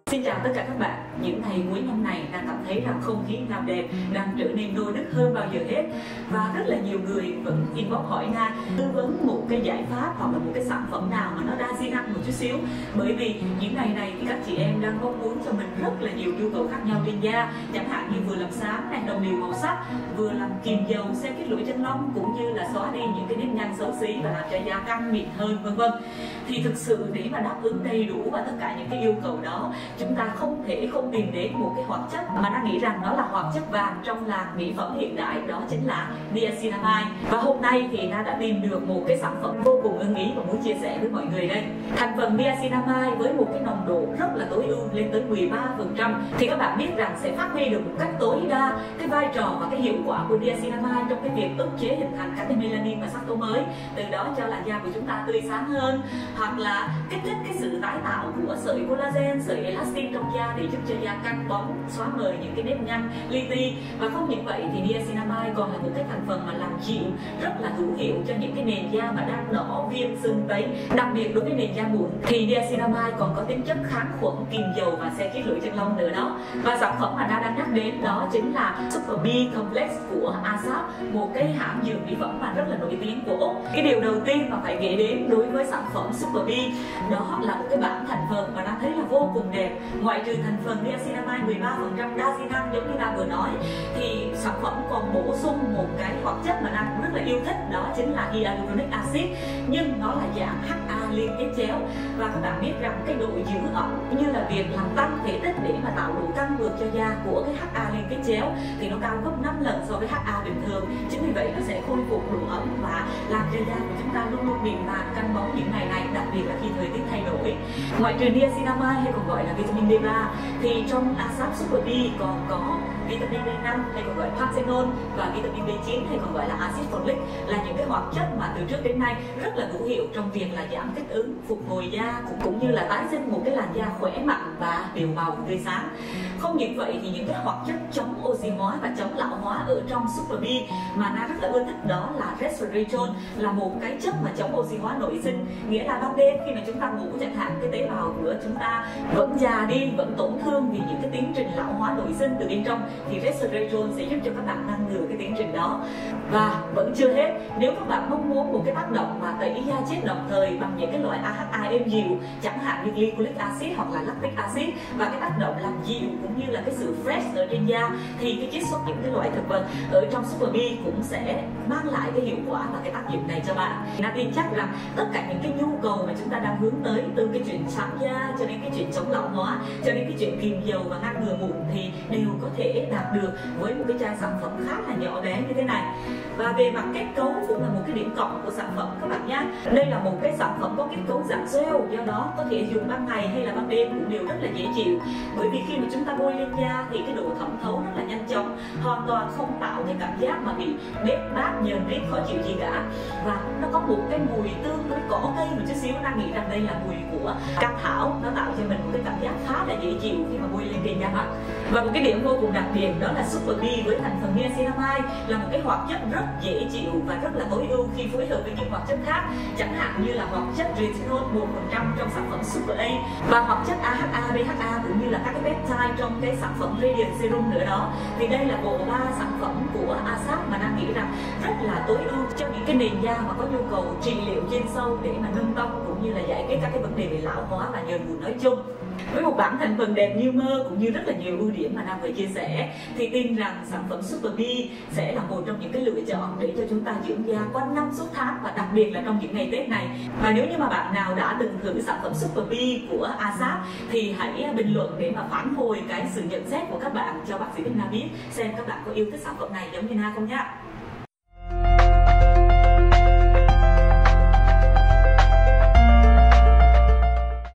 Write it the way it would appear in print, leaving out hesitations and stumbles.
Xin chào tất cả các bạn. Những ngày cuối năm này đang cảm thấy rằng không khí làm đẹp đang trở nên nôi nức hơn bao giờ hết, và rất là nhiều người vẫn inbox hỏi Na tư vấn một cái giải pháp hoặc là một cái sản phẩm nào mà nó đa di năng một chút xíu. Bởi vì những ngày này thì các chị em đang mong muốn cho mình rất là nhiều nhu cầu khác nhau trên da, chẳng hạn như vừa làm sáng này, đồng đều màu sắc, vừa làm kiềm dầu, xe kết lũy chân lông, cũng như là xóa đi những cái nếp nhăn xấu xí và làm cho da căng mịn hơn, vân vân. Thì thực sự để mà đáp ứng đầy đủ và tất cả những cái yêu cầu đó, chúng ta không thể không tìm đến một cái hoạt chất mà ta nghĩ rằng nó là hoạt chất vàng trong làng mỹ phẩm hiện đại, đó chính là niacinamide. Và hôm nay thì Na đã tìm được một cái sản phẩm vô cùng ưng ý và muốn chia sẻ với mọi người đây. Thành phần niacinamide với một cái nồng độ rất là tối ưu lên tới 13%, thì các bạn biết rằng sẽ phát huy được một cách tối đa cái vai trò và cái hiệu quả của niacinamide trong cái việc ức chế hình thành các cái melanin và sắc tố mới, từ đó cho làn da của chúng ta tươi sáng hơn, hoặc là kích thích cái sự tái tạo của sợi collagen, sợi elastin trong da để giúp cho da căng bóng, xóa mờ những cái nếp nhăn, li ti. Và không những vậy thì niacinamide còn là một cái thành phần mà làm dịu rất là hữu hiệu cho những cái nền da mà đang đỏ, viêm, sưng tấy. Đặc biệt đối với nền da mụn thì niacinamide còn có tính chất kháng khuẩn, kiềm dầu và xe kết lũy chân lông nữa đó. Và sản phẩm mà Na đang nhắc đến đó chính là Super B Complex của ASAP, một cái hãng dược mỹ phẩm mà rất là nổi tiếng của Úc. Cái điều đầu tiên mà phải kể đến đối với sản phẩm Super B đó là một cái bảng thành phần mà đang thấy là vô cùng đẹp. Ngoại trừ thành phần niacinamide 13% đa di năng giống như ta vừa nói, thì sản phẩm còn bổ sung một cái hoạt chất mà Na cũng rất là yêu thích, đó chính là hyaluronic acid, nhưng nó là dạng HA liên kết chéo. Và các bạn biết rằng cái độ giữ ẩm như là việc làm tăng thể tích để mà tạo độ căng mượt cho da của cái HA liên kết chéo thì nó cao gấp 5 lần so với HA bình thường. Chính vì vậy nó sẽ khôi phục độ ẩm và làm cho da của chúng ta luôn luôn mịn màng, căng bóng những ngày này, đặc biệt là khi thời tiết thay đổi. Ngoại trừ niacinamide hay còn gọi là vitamin D3 thì trong ASAP Super B còn có vitamin B5 hay còn gọi panthenol và vitamin B9 hay còn gọi là axit folic, là những cái hoạt chất mà từ trước đến nay rất là hữu hiệu trong việc là giảm kích ứng, phục hồi da cũng như là tái sinh một cái làn da khỏe mạnh và đều màu tươi sáng. Không những vậy thì những cái hoạt chất chống oxy hóa và chống lão hóa ở trong Super B mà Na rất là ưa thích đó là resveratrol, là một cái chất mà chống oxy hóa nội sinh, nghĩa là ban đêm khi mà chúng ta ngủ chẳng hạn, cái tế bào của chúng ta vẫn già đi, vẫn tổn thương vì những cái tiến trình lão hóa nội sinh từ bên trong, thì resveratrol sẽ giúp cho các bạn ngăn ngừa cái tiến trình đó. Và vẫn chưa hết, nếu các bạn mong muốn một cái tác động mà tẩy da chết đồng thời bằng những cái loại AHA êm dịu, chẳng hạn như glycolic acid hoặc là lactic acid, và cái tác động làm dịu cũng như là cái sự fresh ở trên da, thì cái chiết xuất những cái loại thực vật ở trong Super B cũng sẽ mang lại cái hiệu quả và cái tác dụng này cho bạn. Na tin chắc rằng tất cả những cái nhu cầu mà chúng ta đang hướng tới, từ cái chuyện sáng da cho đến cái chuyện chống lão hóa, cho đến cái chuyện kiềm dầu và ngăn ngừa mụn, thì đều có thể đạt được với một cái chai sản phẩm khá là nhỏ bé như thế này. Và về mặt kết cấu cũng là một cái điểm cộng của sản phẩm các bạn nhé. Đây là một cái sản phẩm có kết cấu dạng gel, do đó có thể dùng ban ngày hay là ban đêm cũng đều rất là dễ chịu. Bởi vì khi mà chúng ta bôi lên da thì cái độ thẩm thấu rất là nhanh chóng, hoàn toàn không tạo cái cảm giác mà bị bết bát, nhờn rít, khó chịu gì cả. Và nó có một cái mùi tương đối cỏ cây một chút xíu, ta nghĩ rằng đây là mùi của cam thảo, nó tạo cho mình một cái cảm giác khá là dễ chịu khi mà bôi lên trên da mặt. Và một cái điểm vô cùng đặc biệt đó là Super B với thành phần niacinamide là một cái hoạt chất rất dễ chịu và rất là tối ưu khi phối hợp với những hoạt chất khác, chẳng hạn như là hoạt chất retinol 1% trong sản phẩm Super A, và hoạt chất AHA, BHA cũng như là các cái peptide trong cái sản phẩm Radiant Serum nữa đó. Thì đây là bộ 3 sản phẩm của ASAP mà đang nghĩ rằng rất là tối ưu cho những cái nền da mà có nhu cầu trị liệu chuyên sâu để mà nâng tông cũng như là giải quyết các cái vấn đề về lão hóa và nhờn mụn nói chung. Với một bảng thành phần đẹp như mơ cũng như rất là nhiều ưu điểm mà Nam vừa chia sẻ, thì tin rằng sản phẩm Super B sẽ là một trong những cái lựa chọn để cho chúng ta dưỡng da quanh năm suốt tháng, và đặc biệt là trong những ngày Tết này. Và nếu như mà bạn nào đã từng thử sản phẩm Super B của ASAP thì hãy bình luận để mà phản hồi cái sự nhận xét của các bạn cho bác sĩ Bích Na biết, xem các bạn có yêu thích sản phẩm này giống như Na không nhé.